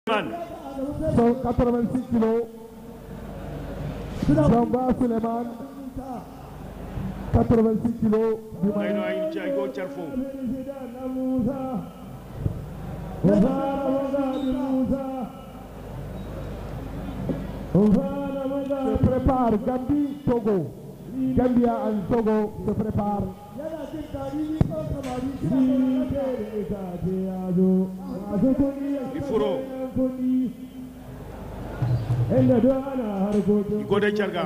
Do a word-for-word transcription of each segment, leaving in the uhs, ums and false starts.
cent quatre-vingt-six kilos. Jamba Suleiman, quatre-vingt-six kilos. Ayno ay jago charfo. Se prépare Gambie, Togo. Gambia and Togo se prépare. Ifuro. Igode charga.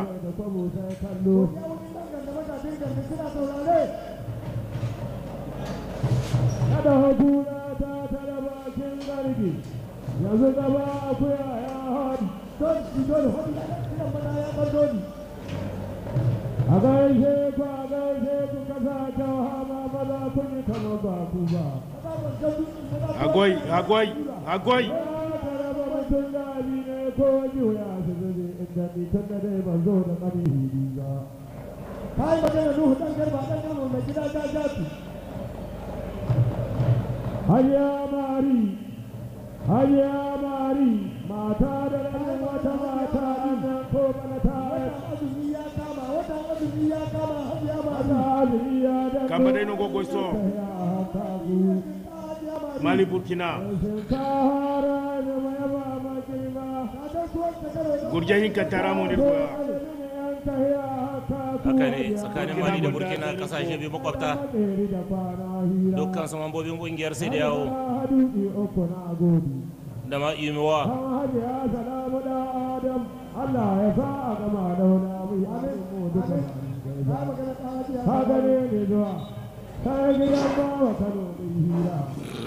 yanzu gaba akuya ya hadu don idon hudu ya kardoni a gaishe ku a gaishe ku kasa ta hama maza kun yi kama ba ku ba agwai agwai agwai mutum da abi ne ko juya su zube inda ni tun da dai ban zo da kani hidi ba kai magana nuhu dan garba dan garba mai gida ta jafi hayya mari hayya mari mata da ɗan wata mata nan ko bana ta azumi ya kama wata azumi ya kama hayya mata azumi ya da kama dai no gogo so Mali Burkina gurjahin katara mu ne kuwa haka ne tsakanin Mali da Burkina kasashe biyu makwabta dukkan su mambobin kungiyar sai da yawo da ma imuwa Allah ya sa a gama da wani abu mu duka haka ne ne zuwa kai gidan bawa Kano mai hira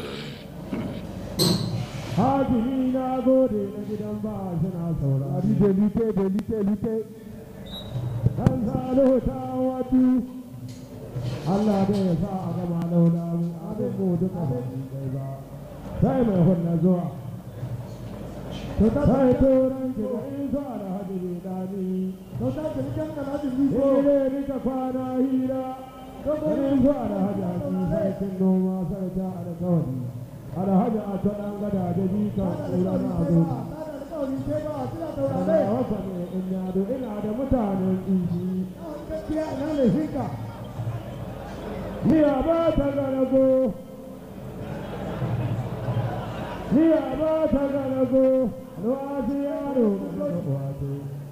hakimi na gode na gidan ba suna saurari da lite da lite lite dan salo ta watu Allah da ya sa a gama launa mu abin mu duka ba sai mai hunna zuwa sai turan ki da isa da hadiri dani to ta ki kan kana hadiri ko ne ni ka kwana hira to ne zuwa da hadiri sai kin noma sai ta alƙawari alhaji a ta ɗan gada da jika tsura na abu ana wasa ne in yado ina da mutanen inji niya ba ta garago niya ba ta garago alwasi yaro wato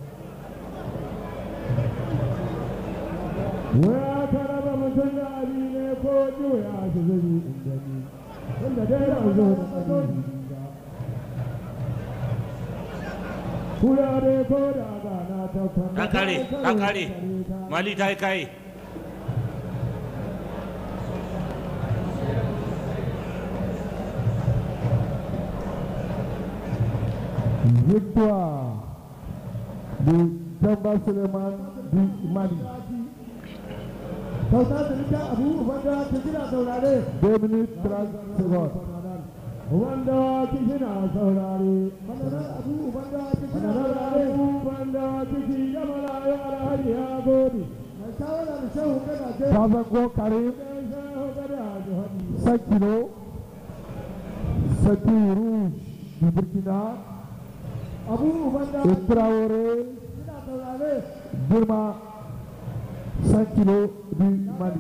waya ta raba mutum da abi ne ko juya su zuri inda ni wanda dai ba zo da tsari kula dai ko da gana ta kwanta ta kare ta kare Mali ta yi kai victoire de Jamba Suleiman du Mali. Sauta da nika abu wanda ta gina saurare deux minutes trente secondes wanda ki gina saurare manarar abu wanda ki gina saurare wanda ki gina saurare alhaji ya gode mai shawara da shehu kada je Kazago Karim cinq kilos Saki Rouge du Burkina abu wanda Traoré gina saurare Burma cinq kilos du Mali.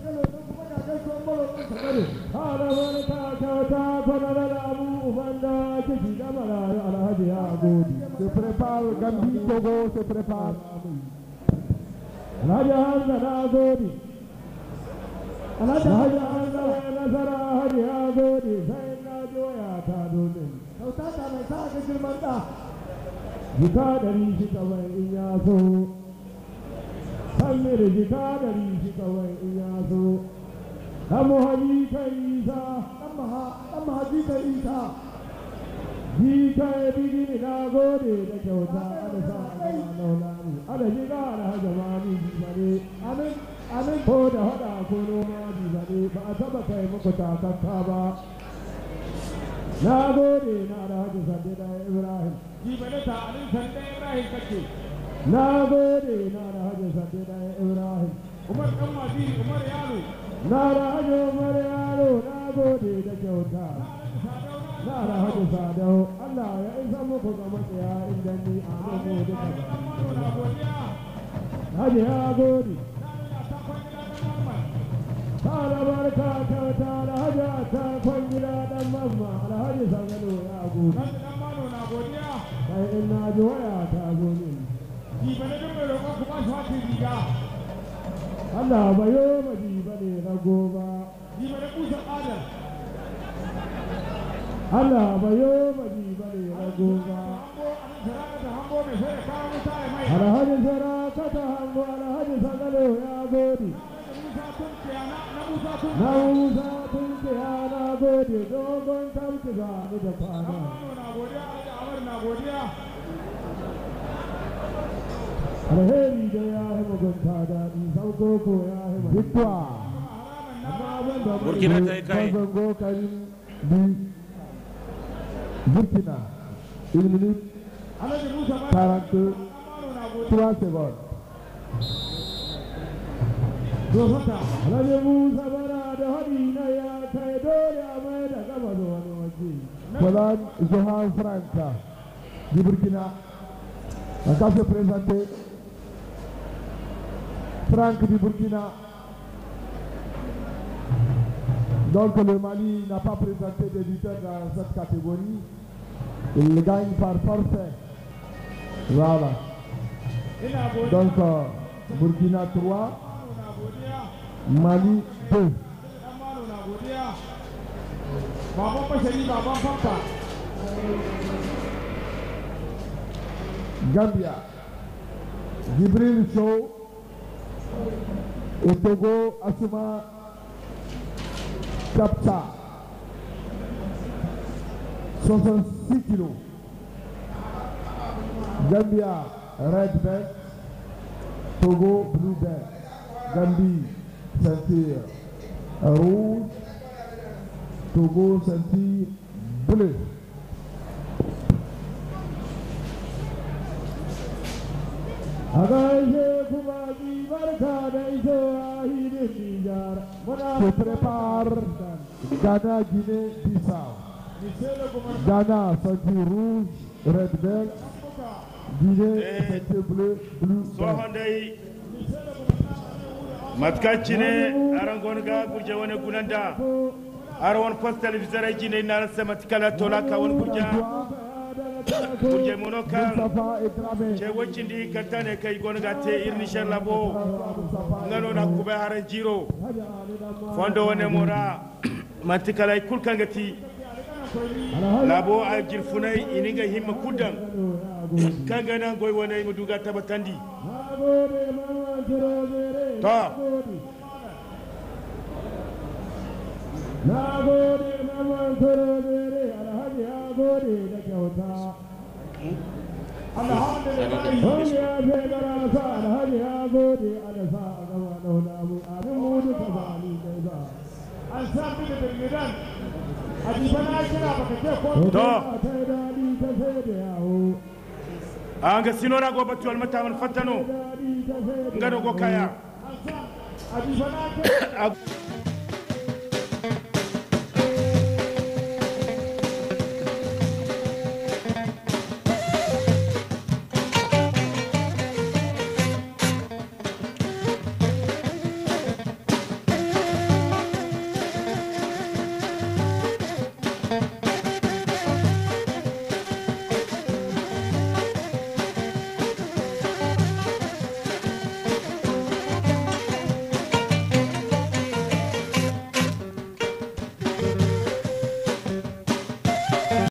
Se prépare Gambie, Togo se prépare. Alhaji Hamza na gode. Alhaji Hamza nasara Alhaji ya gode sai na joya ta domin. Kauta ta mai sa ga girman da. Jika dari shi kawai in ya so. Kalle da jika dari shi kawai in ya so. Dan muhaji kai isa, dan muhaji kai isa. Jika ya bigi na gode da kyauta ada sa gama laulani. Ada jika da hajjamani jibare. Amin, amin ko da hada ko noma jibare ba a taba kai muku takakka ba. Na gode na da hajji sande da Ibrahim. Jibare ta alin sande Ibrahim kake. Na gode na da hajji sande da Ibrahim. Umar ɗan Madini, Umar Yaro. Na da hajji Umar Yaro, na gode da kyauta. na alhaji sadau Allah ya isa muku ga matsaya inda ni a mu duka Haji ya gode Tala barka kyauta alhaji ta kwangila dan mamma alhaji sangalo ya gode kai in na ji waya ta zo ne Allah bayo maji bane rago ba Allah bayo maji bane rago ba alhaji sara kata hango alhaji sangalo ya gode na musa tunke ya na gode dogon tamki za ni da kwana alheri da ya yi mugunta daɗi sauko ko ya yi mugunta Burkina ta yi kai Burkina une minute quarante-trois secondes Alhaji Musa bara da hadi na ya kai dole a mai da gaba da wani waje Voilà Johan Franca du Burkina encore se présenter Franck du Burkina. Donc le Mali n'a pas présenté des lutteurs dans cette catégorie. Il gagne par forfait. Voilà. Donc euh, Burkina trois, Mali deux. Gambia, Gibril Sow. Au Togo, Asuma Kapsa, soixante-six kilos. Gambia, Red Belt. Togo, Blue Belt. Gambie, ceinture rouge. Togo, ceinture bleue. Se prépare Ghana, Guinée, Bissau. Ghana, ceinture rouge, red belt. Guinée, ceinture bleue, blue belt. Matkachine, Arangonga, Gurjawane Gunanda. Arawan post televisor Guinée, Nara Matikala Tolaka, one Gurja. Gurje Monoka, Chewachindi, Katane, Kaigonagate, Irnishel Labo, Nanona Kubahara Jiro, Fondo Nemora, Matikala Kulkangati, Labo Ajilfunai, Ininga him Kudang, Kangana Goywane Muduga Tabatandi. Top. Nagode naman korobere alhaji agode da kyauta alhamdulillah ya fegara sa alhaji agode alasa a gaba dauna mu abin mu duka zali dai ba an sa bi da bilmidan a dibana kira baka ce ko to ta dadi ta sai da yawo an ga sinora go batu almata man fatano ngado go kaya a dibana